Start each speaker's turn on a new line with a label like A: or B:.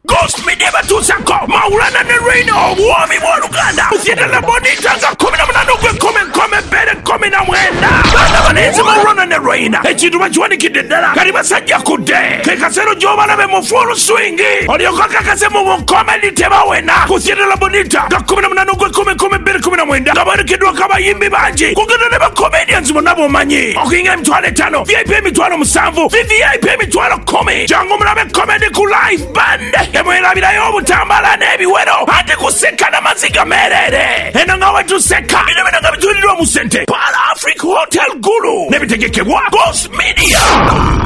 A: Ghost Media batusako Maulana ne Reina obwami bwa Luganda Usiedele bonita nga 18 Bana banenzi Maulana ne Reina Ekintu bakiwanikidde ddala kali basajja kudde kekasero gy'obalabe mu full swing olyoka kakase mu comedy tebawena Usiedele bonita nga 18 nga banikiddwa kabayimbi bangi kugenda ne ba comedians bonna bomanyi okuyinga emitwalo 5 VIP emitwalo 7 VVIP emitwalo 10 jangu mulabe comedy ku live band emwerabirayo obutambala n'ebiwero ate kuseka n'amaziga merere eno nga wetuseka bino nga bitulirwa mu sente Para Africa Hotel Gulu nebitegekebwa Ghost Media.